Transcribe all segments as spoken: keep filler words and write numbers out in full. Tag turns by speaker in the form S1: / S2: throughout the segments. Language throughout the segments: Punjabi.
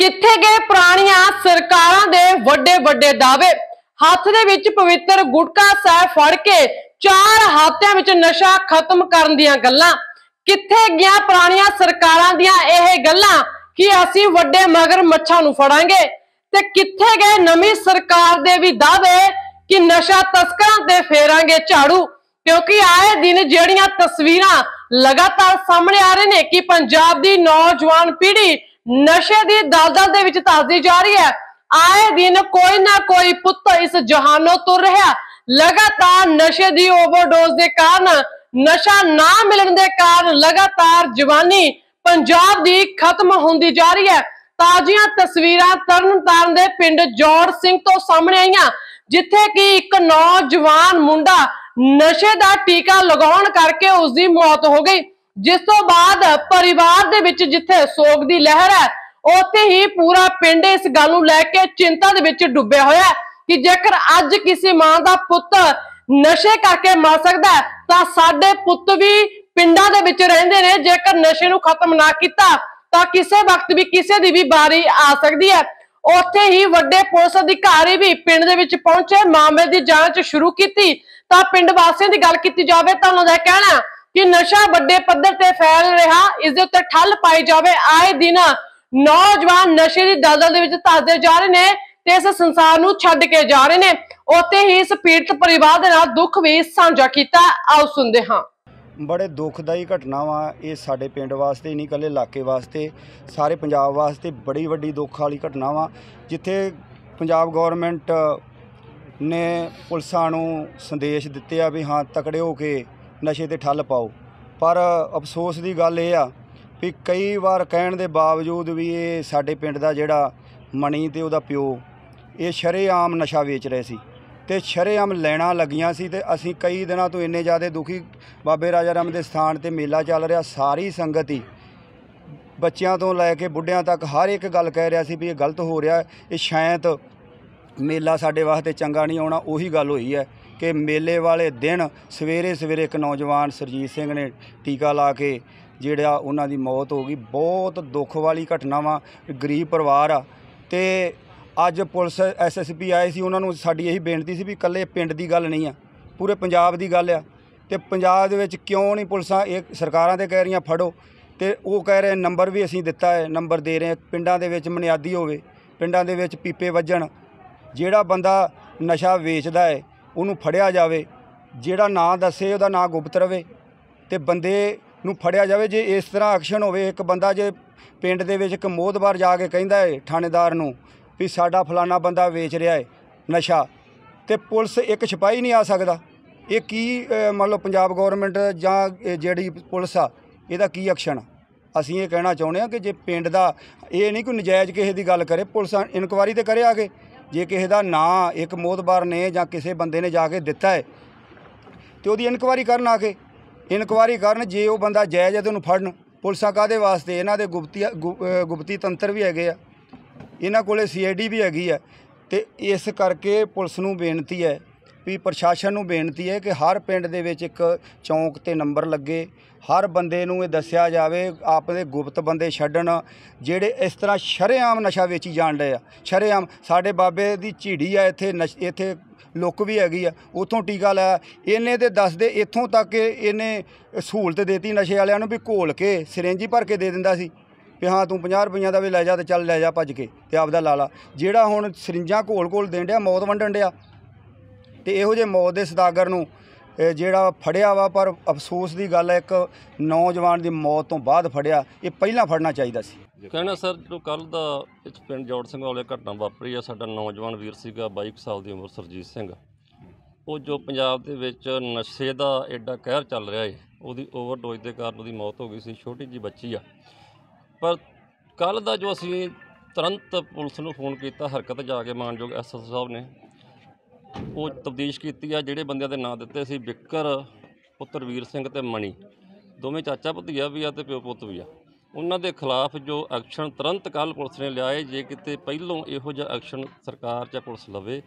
S1: कित्थे गए पुरानियां सरकारां दे वड्डे वड्डे दावे। हथ दे विच पवित्र गुटका साहिब फड़ के चार हाथियां विच नशा खत्म करन दियां गल्लां। कित्थे गईयां पुरानियां सरकारां दियां इह गल्लां कि असीं वड्डे मगर मच्छां नूं फड़ांगे, ते कित्थे गए नवीं सरकार दे भी दावे कि नशा तस्करां ते फेरांगे झाड़ू। क्योंकि आए दिन जिहड़ियां तस्वीरां लगातार सामने आ रही ने कि पंजाब दी नौजवान पीढ़ी नशे दी दलदल दे विच धसदी जा रही है। आए दिन कोई ना कोई पुत्त इस जहानों तुर रहा। लगातार नशे दी ओवरडोज दे कारण, नशा ना मिलण दे कारण लगातार जवानी पंजाब दी खत्म होंदी जा रही है। ताजियां तस्वीरां तरनतारन दे पिंड जौड़ सिंह तो सामने आईयां, जिथे कि एक नौजवान मुंडा नशे दा टीका लगाउण करके उसकी मौत हो गई। जिस तो बाद परिवार दे विच जिथे सोग दी लहर है, उत्थे ही पूरा पिंड इस गल नूं लैके चिंता दे विच डुब्बिया होया कि जेकर अज किसी मां दा पुत्त नशे करके मर सकदा है तां साडे पुत्त भी पिंडां दे विच रहिंदे ने। जेकर नशे नूं खत्म ना कीता तां किसी वक्त भी किसी दी भी बारी आ सकदी है। उत्थे ही वड्डे पुलिस अधिकारी भी पिंड दे विच पहुंचे, मामले दी जांच शुरू कीती। तां पिंड वासियों दी गल कीती जावे तां उन्हां दा कहना कि नशा वड्डे पद्धर ते फैल रहा, इस दे उत्ते ठल पाई जावे। आए दिन नौजवान नशे दी दलदल दे विच धसदे जा रहे ने ते इस संसार नूं छड्ड के जा रहे ने। उत्ते ही इस पीड़ित परिवार दे नाल दुख भी साझा कीता। आओ सुनदे हां।
S2: बड़े दुखदाई घटना वा ये साडे पिंड वास्ते, नहीं कल्ले इलाके वास्ते, सारे पंजाब वास्ते बड़ी वड्डी दुख वाली घटना वा, जिथे पंजाब गौरमेंट ने पुलिसां नूं संदेश दिते आ भी हाँ तकड़े हो के नशे ते ठल पाओ। पर अफसोस की गल ये आ भी कई बार कहण दे बावजूद भी ये साडे पिंड दा जिहड़ा मणी ते उहदा प्यो ये शरेआम नशा वेच रहे सी ते शरेआम लैणा लगियां सी। ते असीं कई दिनां तो इन्ने ज़्यादा दुखी, बाबे राजा राम दे स्थान ते मेला चल रहा, सारी संगत ही बच्चियां तो लैके बुढ़ियां तक हर एक गल कह रहा सी भी ये गलत हो रहा है, ये शायद मेला साडे वास्ते चंगा नहीं आउणा। उही गल होई है कि मेले वाले दिन सवेरे सवेरे एक नौजवान सरजीत सिंह ने टीका ला के जिहड़ा उन्हां दी मौत हो गई। बहुत दुख वाली घटना वा, गरीब परिवार आ। ते अज पुलिस एस एस पी आए सी, उन्होंने साडी यही बेनती सी भी कल्ले पिंड की गल नहीं आ, पूरे पंजाब की गल आ। ते पंजाब दे विच क्यों नहीं पुलिसां ये सरकारां ते कह रही फड़ो, ते वो कह रहे नंबर भी असीं दिता है, नंबर दे रहे हैं। पिंडां दे विच मनियादी होवे, पिंडां दे विच पीपे वजन, जिहड़ा बंदा नशा वेचदा है उन्होंने फड़िया जावे, जिहड़ा ना दसे उहदा नां गुप्त रवे ते बंदे नूं फड़िया जावे। जे इस तरह एक्शन होवे, एक बंदा जे पिंड दे विच एक मोहतबार जाके कहिंदा है थाणेदार नूं भी साडा फलाना बंदा वेच रहा है नशा, ते पुलिस एक सिपाही नहीं आ सकदा। ये की मतलब पंजाब गौरमेंट जां जिहड़ी पुलिस आ इहदा की एक्शन आ? असीं ये कहना चाहुंदे आ कि जे पिंड दा ये नहीं कोई नजायज़ किसी की गल करे, पुलिस इनकुआरी तो करे आके। जे किसी का नां एक मोहतबार ने जां किसी बंदे ने जाके दिता है तो उसकी इनकुआरी करन आके, इनकुआरी करन। जे वो बंदा जायज़ है तो उन्होंने फड़न। पुलिसां काहदे वास्ते, इन्हां दे गुप्ती गुप्ती तंत्र भी हैगे आ, इन्हां कोले सी आई डी भी हैगी है। ते इस करके पुलिस नूं बेनती है भी प्रशासन नूं बेनती है कि हर पिंड दे विच एक चौंक ते नंबर लगे, हर बंदे नूं ये दस्सिया जावे, आपदे गुप्त बंदे छड्डण जिहड़े इस तरह शरेआम नशा वेची जाण डए आ। शरेआम साडे बाबे दी झीड़ी आ, इत्थे नश इत्थे लुक भी हैगी आ, उत्थों टीका लाया इन्हें ते दसदे इत्थों तक कि इन्हें सहूलत देती नशे वालियां नूं भी घोल के सिरिंज भर के दे दिंदा सी भी हाँ तू पचास रुपये का भी लै जा तो चल लै जा भज के ते आपदा ला ला। जिहड़ा हुण सिरिंजां घोल घोल देण डिया, मौत वंडण डिया। ते इहो जे मौत दे सदागर नूं जिहड़ा फड़िया वा, पर अफसोस की गल है एक नौजवान की मौत तो बाद फड़िया, ये पहलां फड़ना चाहिए सी।
S3: कहना सर जो कल का इस पिंड जौड़ सिंह वाले घटना वापरी है, साडा नौजवान वीर सीगा बाई साल की उम्र सरजीत सिंह, वो जो पंजाब दे विच नशे का एडा कहर चल रहा है, उसकी ओवरडोज के कारण उसकी मौत हो गई सी। छोटी जी बच्ची आ। पर कल का जो असी तुरंत पुलिस नूं फोन किया, हरकत जाके मानयोग एस एस साहब ने वो तफ्तीश की है। जिहड़े बंदियां दे नाम दिते सी बिक्कर पुत्र वीर सिंह ते मणी, दोवें चाचा भतीजा भी आ ते प्यो पुत्त भी आ, उन्हां दे खिलाफ जो एक्शन तुरंत कल पुलिस ने लिया है। जे किते पहलों इहो जिहा एक्शन सरकार चाहे पुलिस लवे तो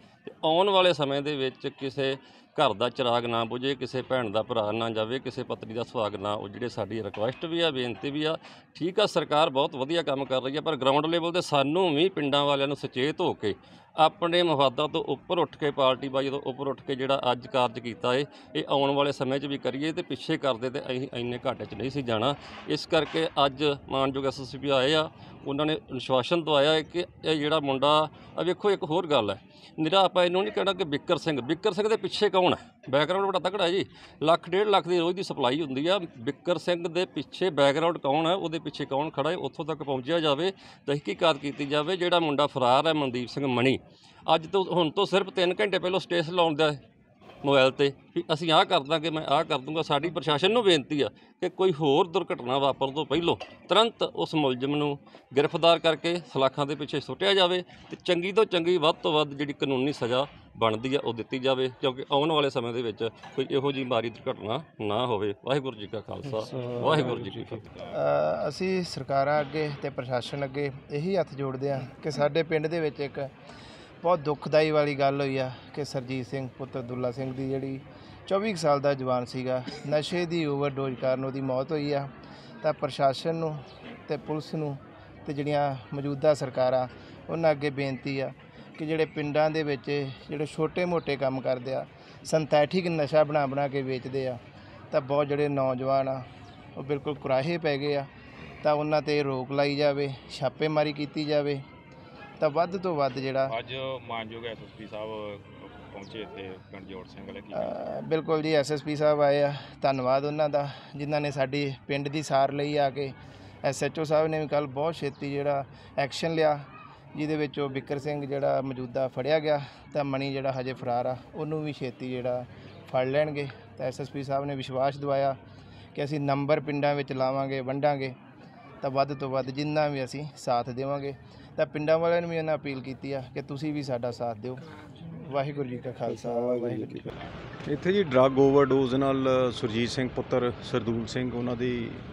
S3: ਆਉਣ ਵਾਲੇ ਸਮੇਂ ਦੇ ਵਿੱਚ ਕਿਸੇ ਘਰ ਦਾ ਚਿਰਾਗ ਨਾ ਬੁਝੇ, ਕਿਸੇ ਭੈਣ ਦਾ ਭਰਾ ਨਾ ਜਾਵੇ, ਕਿਸੇ ਪਤਨੀ ਦਾ ਸੁਹਾਗ ਨਾ ਉਜੜੇ। ਸਾਡੀ ਰਿਕੁਐਸਟ ਵੀ ਆ, ਬੇਨਤੀ ਵੀ ਆ। ਠੀਕ ਆ, ਸਰਕਾਰ ਬਹੁਤ ਵਧੀਆ ਕੰਮ ਕਰ ਰਹੀ ਆ, ਪਰ ਗਰਾਊਂਡ ਲੈਵਲ ਤੇ ਸਾਨੂੰ ਵੀ ਪਿੰਡਾਂ ਵਾਲਿਆਂ ਨੂੰ ਸੁਚੇਤ ਹੋ ਕੇ ਆਪਣੇ ਮਫਾਦਾਂ ਤੋਂ ਉੱਪਰ ਉੱਠ ਕੇ, ਪਾਰਟੀ ਬਾਜੀ ਤੋਂ ਉੱਪਰ ਉੱਠ ਕੇ ਜਿਹੜਾ ਅੱਜ ਕਾਰਜ ਕੀਤਾ ਏ, ਇਹ ਆਉਣ ਵਾਲੇ ਸਮੇਂ 'ਚ ਵੀ ਕਰੀਏ। ਤੇ ਪਿੱਛੇ ਕਰਦੇ ਤੇ ਅਸੀਂ ਇੰਨੇ ਘਾਟੇ 'ਚ ਨਹੀਂ ਸੀ ਜਾਣਾ। ਇਸ ਕਰਕੇ ਅੱਜ ਮਾਨਯੋਗ ਐਸ ਐਸ ਪੀ ਆਏ ਆ, ਉਹਨਾਂ ਨੇ ਅਨੁਸ਼ਾਸਨ ਦਵਾਇਆ ਹੈ ਕਿ ਇਹ ਜਿਹੜਾ ਮੁੰਡਾ ਆ, ਵੇਖੋ ਇੱਕ ਹੋਰ ਗੱਲ ਹੈ, ਨਿਰਾ ਆਪਾਂ ਇਹਨੂੰ ਨਹੀਂ ਕਹਿਣਾ ਕਿ ਬਿੱਕਰ ਸਿੰਘ ਬਿੱਕਰ ਸਿੰਘ ਦੇ ਪਿੱਛੇ ਕੌਣ ਹੈ, ਬੈਕਗਰਾਊਂਡ ਬੜਾ ਤਕੜਾ ਜੀ। ਲੱਖ ਡੇਢ ਲੱਖ ਦੀ ਰੋਜ਼ ਦੀ ਸਪਲਾਈ ਹੁੰਦੀ ਆ। ਬਿੱਕਰ ਸਿੰਘ ਦੇ ਪਿੱਛੇ ਬੈਕਗਰਾਊਂਡ ਕੌਣ ਹੈ, ਉਹਦੇ ਪਿੱਛੇ ਕੌਣ ਖੜਾ ਹੈ, ਉੱਥੋਂ ਤੱਕ ਪਹੁੰਚਿਆ ਜਾਵੇ, ਤਹਿਕੀਕਾਤ ਕੀਤੀ ਜਾਵੇ। ਜਿਹੜਾ ਮੁੰਡਾ ਫਰਾਰ ਹੈ ਮਨਦੀਪ ਸਿੰਘ ਮਣੀ, ਅੱਜ ਤੋਂ ਹੁਣ ਤੋਂ ਸਿਰਫ ਤਿੰਨ ਘੰਟੇ ਪਹਿਲਾਂ ਸਟੇਟਸ ਲਾਉਣ ਦਾ ਮੋਬਾਈਲ ਤੇ ਵੀ ਅਸੀਂ ਆਹ ਕਰ ਦਾਂਗੇ, ਮੈਂ ਆਹ ਕਰ ਦੂੰਗਾ। ਸਾਡੀ ਪ੍ਰਸ਼ਾਸਨ ਨੂੰ ਬੇਨਤੀ ਆ ਕਿ ਕੋਈ ਹੋਰ ਦੁਰਘਟਨਾ ਵਾਪਰਨ ਤੋਂ ਪਹਿਲਾਂ ਤੁਰੰਤ ਉਸ ਮੁਲਜ਼ਮ ਨੂੰ ਗ੍ਰਿਫਤਾਰ ਕਰਕੇ ਸਲਾਖਾਂ ਦੇ ਪਿੱਛੇ ਸੁੱਟਿਆ ਜਾਵੇ ਤੇ ਚੰਗੀ ਤੋਂ ਚੰਗੀ ਵੱਧ ਤੋਂ ਵੱਧ ਜਿਹੜੀ ਕਾਨੂੰਨੀ ਸਜ਼ਾ ਬਣਦੀ ਆ ਉਹ ਦਿੱਤੀ ਜਾਵੇ, ਕਿਉਂਕਿ ਆਉਣ ਵਾਲੇ ਸਮੇਂ ਦੇ ਵਿੱਚ ਕੋਈ ਇਹੋ ਜਿਹੀ ਮਾੜੀ ਦੁਰਘਟਨਾ ਨਾ ਹੋਵੇ। ਵਾਹਿਗੁਰੂ ਜੀ ਕਾ ਖਾਲਸਾ, ਵਾਹਿਗੁਰੂ ਜੀ ਕੀ ਫਤਿਹ।
S4: ਅਸੀਂ ਸਰਕਾਰਾਂ ਅੱਗੇ ਤੇ ਪ੍ਰਸ਼ਾਸਨ ਅੱਗੇ ਇਹੀ ਹੱਥ ਜੋੜਦੇ ਹਾਂ ਕਿ ਸਾਡੇ ਪਿੰਡ ਦੇ ਵਿੱਚ ਇੱਕ ਬਹੁਤ ਦੁਖਦਾਈ ਵਾਲੀ ਗੱਲ ਹੋਈ ਆ ਕਿ ਸਰਜੀਤ ਸਿੰਘ ਪੁੱਤਰ ਦੁੱਲਾ ਸਿੰਘ ਦੀ ਜਿਹੜੀ ਚੌਵੀ ਕੁ ਸਾਲ ਦਾ ਜਵਾਨ ਸੀਗਾ, ਨਸ਼ੇ ਦੀ ਓਵਰਡੋਜ਼ ਕਾਰਨ ਉਹਦੀ ਮੌਤ ਹੋਈ ਆ। ਤਾਂ ਪ੍ਰਸ਼ਾਸਨ ਨੂੰ ਤੇ ਪੁਲਿਸ ਨੂੰ ਤੇ ਜਿਹੜੀਆਂ ਮੌਜੂਦਾ ਸਰਕਾਰਾਂ ਉਹਨਾਂ ਅੱਗੇ ਬੇਨਤੀ ਆ ਕਿ ਜਿਹੜੇ ਪਿੰਡਾਂ ਦੇ ਵਿੱਚ ਜਿਹੜੇ ਛੋਟੇ-ਮੋਟੇ ਕੰਮ ਕਰਦੇ ਆ, ਸਿੰਥੈਟਿਕ ਨਸ਼ਾ ਬਣਾ ਬਣਾ ਕੇ ਵੇਚਦੇ ਆ, ਤਾਂ ਬਹੁਤ ਜਿਹੜੇ ਨੌਜਵਾਨ ਆ ਉਹ ਬਿਲਕੁਲ ਕੁਰਾਹੇ ਪੈ ਗਏ ਆ। ਤਾਂ ਉਹਨਾਂ 'ਤੇ ਰੋਕ ਲਾਈ ਜਾਵੇ, ਛਾਪੇਮਾਰੀ ਕੀਤੀ ਜਾਵੇ, ਤਾਂ ਵੱਧ ਤੋਂ ਵੱਧ ਜਿਹੜਾ
S5: ਅੱਜ ਮਾਨਯੋਗ ਐਸ ਐਸ ਪੀ ਸਾਹਿਬ ਪਹੁੰਚੇ ਇੱਥੇ ਪਿੰਡ ਜੋੜ ਸਿੰਘ ਵਾਲੇ।
S4: ਬਿਲਕੁਲ ਜੀ, ਐਸ ਐਸ ਪੀ ਸਾਹਿਬ ਆਏ ਆ, ਧੰਨਵਾਦ ਉਹਨਾਂ ਦਾ ਜਿਨ੍ਹਾਂ ਨੇ ਸਾਡੀ ਪਿੰਡ ਦੀ ਸਾਰ ਲਈ ਆ ਕੇ। ਐਸ ਐਚ ਓ ਸਾਹਿਬ ਨੇ ਵੀ ਕੱਲ੍ਹ ਬਹੁਤ ਛੇਤੀ ਜਿਹੜਾ ਐਕਸ਼ਨ ਲਿਆ, ਜਿਹਦੇ ਵਿੱਚ ਉਹ ਬਿੱਕਰ ਸਿੰਘ ਜਿਹੜਾ ਮੌਜੂਦਾ ਫੜਿਆ ਗਿਆ, ਤਾਂ ਮਣੀ ਜਿਹੜਾ ਹਜੇ ਫਰਾਰ ਆ ਉਹਨੂੰ ਵੀ ਛੇਤੀ ਜਿਹੜਾ ਫੜ ਲੈਣਗੇ। ਤਾਂ ਐਸ ਐਸ ਪੀ ਸਾਹਿਬ ਨੇ ਵਿਸ਼ਵਾਸ ਦਿਵਾਇਆ ਕਿ ਅਸੀਂ ਨੰਬਰ ਪਿੰਡਾਂ ਵਿੱਚ ਲਾਵਾਂਗੇ, ਵੰਡਾਂਗੇ, ਤਾਂ ਵੱਧ ਤੋਂ ਵੱਧ ਜਿੰਨਾ ਵੀ ਅਸੀਂ ਸਾਥ ਦੇਵਾਂਗੇ। ਤਾਂ ਪਿੰਡਾਂ ਵਾਲਿਆਂ ਨੂੰ ਵੀ ਇਹਨਾਂ ਅਪੀਲ ਕੀਤੀ ਆ ਕਿ ਤੁਸੀਂ ਵੀ ਸਾਡਾ ਸਾਥ ਦਿਓ। ਵਾਹਿਗੁਰੂ ਜੀ ਕਾ ਖਾਲਸਾ, ਵਾਹਿਗੁਰੂ ਜੀ ਕੀ ਫਤਿਹ।
S6: ਇੱਥੇ ਜੀ ਡਰੱਗ ਓਵਰਡੋਜ਼ ਨਾਲ ਸੁਰਜੀਤ ਸਿੰਘ ਪੁੱਤਰ ਸਰਦੂਲ ਸਿੰਘ ਉਹਨਾਂ ਦੀ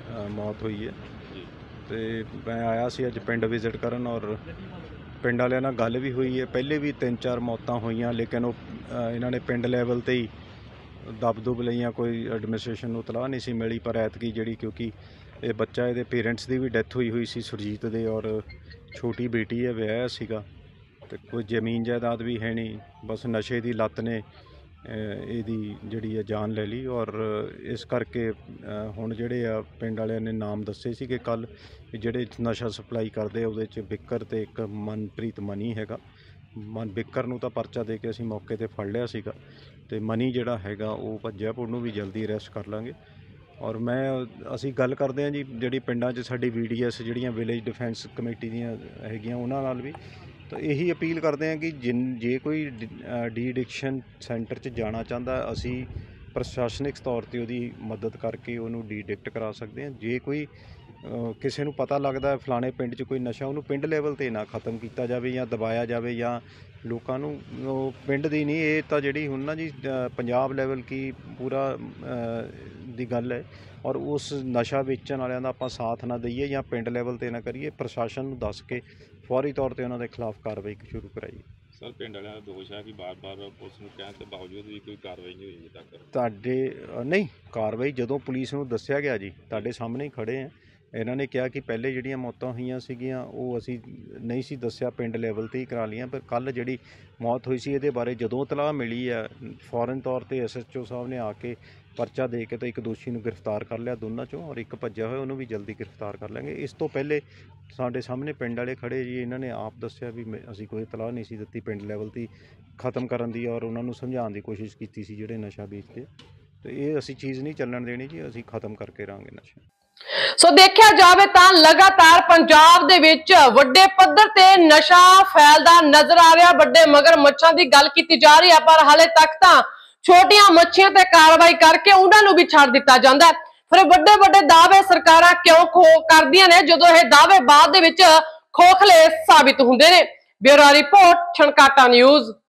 S6: ਮੌਤ ਹੋਈ ਹੈ ਤੇ ਮੈਂ ਆਇਆ ਸੀ ਅੱਜ ਪਿੰਡ ਵਿਜ਼ਿਟ ਕਰਨ, ਔਰ ਪਿੰਡ ਵਾਲਿਆਂ ਨਾਲ ਗੱਲ ਵੀ ਹੋਈ ਹੈ। ਪਹਿਲੇ ਵੀ ਤਿੰਨ ਚਾਰ ਮੌਤਾਂ ਹੋਈਆਂ, ਲੇਕਿਨ ਉਹ ਇਹਨਾਂ ਨੇ ਪਿੰਡ ਲੈਵਲ 'ਤੇ ਹੀ ਦਬ ਦੁਬ ਲਈਆਂ, ਕੋਈ ਐਡਮਿਨਿਸਟ੍ਰੇਸ਼ਨ ਨੂੰ ਤਲਾਹ ਨਹੀਂ ਸੀ ਮਿਲੀ। ਪਰ ਐਤਕੀ ਜਿਹੜੀ, ਕਿਉਂਕਿ ਇਹ ਬੱਚਾ, ਇਹਦੇ ਪੇਰੈਂਟਸ ਦੀ ਵੀ ਡੈਥ ਹੋਈ ਹੋਈ ਸੀ ਸੁਰਜੀਤ ਦੇ, ਔਰ ਛੋਟੀ ਬੇਟੀ ਹੈ, ਵਿਆਹਿਆ ਸੀਗਾ, ਤੇ ਕੋਈ ਜ਼ਮੀਨ ਜਾਇਦਾਦ ਵੀ ਹੈ ਨਹੀਂ, ਬਸ ਨਸ਼ੇ ਦੀ ਲੱਤ ਨੇ ਇਹਦੀ ਜਿਹੜੀ ਹੈ ਜਾਨ ਲੈ ਲਈ। ਔਰ ਇਸ ਕਰਕੇ ਹੁਣ ਜਿਹੜੇ ਆ ਪਿੰਡ ਵਾਲਿਆਂ ਨੇ ਨਾਮ ਦੱਸੇ ਸੀ ਕਿ ਕੱਲ੍ਹ ਜਿਹੜੇ ਨਸ਼ਾ ਸਪਲਾਈ ਕਰਦੇ ਆ ਉਹਦੇ 'ਚ ਬਿੱਕਰ ਤੇ ਇੱਕ ਮਨਪ੍ਰੀਤ ਮਨੀ ਹੈਗਾ। ਮਨ ਬਿੱਕਰ ਨੂੰ ਤਾਂ ਪਰਚਾ ਦੇ ਕੇ ਅਸੀਂ ਮੌਕੇ 'ਤੇ ਫੜ ਲਿਆ ਸੀਗਾ, ਤੇ ਮਨੀ ਜਿਹੜਾ ਹੈਗਾ ਉਹ ਭੱਜਿਆ, ਉਹਨੂੰ ਵੀ ਜਲਦੀ ਅਰੈਸਟ ਕਰ ਲਾਂਗੇ। ਔਰ ਮੈਂ ਅਸੀਂ ਗੱਲ ਕਰਦੇ ਹਾਂ ਜੀ ਜਿਹੜੀ ਪਿੰਡਾਂ 'ਚ ਸਾਡੀ ਵੀ ਡੀ ਐਸ ਜਿਹੜੀਆਂ ਵਿਲੇਜ ਡਿਫੈਂਸ ਕਮੇਟੀ ਦੀਆਂ ਹੈਗੀਆਂ ਉਹਨਾਂ ਨਾਲ ਵੀ, ਤਾਂ ਇਹੀ ਅਪੀਲ ਕਰਦੇ ਹਾਂ ਕਿ ਜਿਨ ਜੇ ਕੋਈ ਡੀ ਐਡਿਕਸ਼ਨ ਸੈਂਟਰ 'ਚ ਜਾਣਾ ਚਾਹੁੰਦਾ, ਅਸੀਂ ਪ੍ਰਸ਼ਾਸਨਿਕ ਤੌਰ 'ਤੇ ਉਹਦੀ ਮਦਦ ਕਰਕੇ ਉਹਨੂੰ ਡੀ ਐਡਿਕਟ ਕਰਾ ਸਕਦੇ ਹਾਂ। ਜੇ ਕੋਈ ਕਿਸੇ ਨੂੰ ਪਤਾ ਲੱਗਦਾ ਫਲਾਣੇ ਪਿੰਡ 'ਚ ਕੋਈ ਨਸ਼ਾ, ਉਹਨੂੰ ਪਿੰਡ ਲੈਵਲ 'ਤੇ ਨਾ ਖ਼ਤਮ ਕੀਤਾ ਜਾਵੇ ਜਾਂ ਦਬਾਇਆ ਜਾਵੇ, ਜਾਂ ਲੋਕਾਂ ਨੂੰ ਉਹ ਪਿੰਡ ਦੀ ਨਹੀਂ, ਇਹ ਤਾਂ ਜਿਹੜੀ ਹੁਣ ਨਾ ਜੀ ਪੰਜਾਬ ਲੈਵਲ ਕੀ ਪੂਰਾ ਦੀ ਗੱਲ ਹੈ। ਔਰ ਉਸ ਨਸ਼ਾ ਵੇਚਣ ਵਾਲਿਆਂ ਦਾ ਆਪਾਂ ਸਾਥ ਨਾ ਦਈਏ ਜਾਂ ਪਿੰਡ ਲੈਵਲ 'ਤੇ ਨਾ ਕਰੀਏ, ਪ੍ਰਸ਼ਾਸਨ ਨੂੰ ਦੱਸ ਕੇ ਫੌਰੀ ਤੌਰ 'ਤੇ ਉਹਨਾਂ ਦੇ ਖਿਲਾਫ ਕਾਰਵਾਈ ਸ਼ੁਰੂ ਕਰਾਈਏ।
S5: ਸਰ, ਪਿੰਡ ਵਾਲਿਆਂ ਦਾ ਦੋਸ਼ ਹੈ ਕਿ ਬਾਰ-ਬਾਰ ਪੁਲਿਸ ਨੂੰ ਕਹਿਣ ਦੇ ਬਾਵਜੂਦ ਵੀ ਕੋਈ ਕਾਰਵਾਈ ਨਹੀਂ ਹੋਈ ਅਜੇ ਤੱਕ।
S6: ਤੁਹਾਡੇ ਨਹੀਂ ਕਾਰਵਾਈ ਜਦੋਂ ਪੁਲਿਸ ਨੂੰ ਦੱਸਿਆ ਗਿਆ ਜੀ, ਤੁਹਾਡੇ ਸਾਹਮਣੇ ਹੀ ਖੜੇ ਆ, ਇਹਨਾਂ ਨੇ ਕਿਹਾ ਕਿ ਪਹਿਲੇ ਜਿਹੜੀਆਂ ਮੌਤਾਂ ਹੋਈਆਂ ਸੀਗੀਆਂ ਉਹ ਅਸੀਂ ਨਹੀਂ ਸੀ ਦੱਸਿਆ, ਪਿੰਡ ਲੈਵਲ 'ਤੇ ਹੀ ਕਰਾ ਲਈਆਂ। ਪਰ ਕੱਲ੍ਹ ਜਿਹੜੀ ਮੌਤ ਹੋਈ ਸੀ ਇਹਦੇ ਬਾਰੇ ਜਦੋਂ ਇਤਲਾਹ ਮਿਲੀ ਹੈ, ਫੌਰਨ ਤੌਰ 'ਤੇ ਐਸ ਐਚ ਓ ਸਾਹਿਬ ਨੇ ਆ ਕੇ ਪਰਚਾ ਦੇ ਕੇ ਤਾਂ ਇੱਕ ਦੋਸ਼ੀ ਨੂੰ ਗ੍ਰਿਫਤਾਰ ਕਰ ਲਿਆ ਦੋਨਾਂ 'ਚੋਂ, ਔਰ ਇੱਕ ਭੱਜਿਆ ਹੋਇਆ ਉਹਨੂੰ ਵੀ ਜਲਦੀ ਗ੍ਰਿਫਤਾਰ ਕਰ ਲਾਂਗੇ। ਇਸ ਤੋਂ ਪਹਿਲੇ ਸਾਡੇ ਸਾਹਮਣੇ ਪਿੰਡ ਵਾਲੇ ਖੜੇ ਜੀ, ਇਹਨਾਂ ਨੇ ਆਪ ਦੱਸਿਆ ਵੀ ਅਸੀਂ ਕੋਈ ਇਤਲਾਹ ਨਹੀਂ ਸੀ ਦਿੱਤੀ ਪਿੰਡ ਲੈਵਲ 'ਤੇ ਖ਼ਤਮ ਕਰਨ ਦੀ, ਔਰ ਉਹਨਾਂ ਨੂੰ ਸਮਝਾਉਣ ਦੀ ਕੋਸ਼ਿਸ਼ ਕੀਤੀ ਸੀ ਜਿਹੜੇ ਨਸ਼ਾ ਵੇਚਦੇ। ਤੇ ਇਹ ਅਸੀਂ ਚੀਜ਼ ਨਹੀਂ ਚੱਲਣ ਦੇਣੀ ਜੀ, ਅਸੀਂ ਖ਼ਤਮ ਕਰਕੇ ਰਹਾਂਗੇ ਨਸ਼ਾ।
S1: ਸੋ ਦੇਖਿਆ ਜਾਵੇ ਤਾਂ ਲਗਾਤਾਰ ਪੰਜਾਬ ਦੇ ਵਿੱਚ ਵੱਡੇ ਪੱਧਰ ਤੇ ਨਸ਼ਾ ਫੈਲਦਾ ਨਜ਼ਰ ਆ ਰਿਹਾ। ਵੱਡੇ ਮਗਰ ਮੱਛਾਂ ਦੀ ਗੱਲ ਕੀਤੀ ਜਾ ਰਹੀ ਹੈ, ਪਰ ਹਾਲੇ ਤੱਕ ਤਾਂ ਛੋਟੀਆਂ ਮੱਛੀਆਂ ਤੇ ਕਾਰਵਾਈ ਕਰਕੇ ਉਹਨਾਂ ਨੂੰ ਵੀ ਛੱਡ ਦਿੱਤਾ ਜਾਂਦਾ ਹੈ। ਫਿਰ ਵੱਡੇ ਵੱਡੇ ਦਾਅਵੇ ਸਰਕਾਰਾਂ ਕਿਉਂ ਖੋ ਕਰਦੀਆਂ ਨੇ ਜਦੋਂ ਇਹ ਦਾਅਵੇ ਬਾਅਦ ਦੇ ਵਿੱਚ ਖੋਖਲੇ ਸਾਬਿਤ ਹੁੰਦੇ ਨੇ। Bureau report, Chhankata news.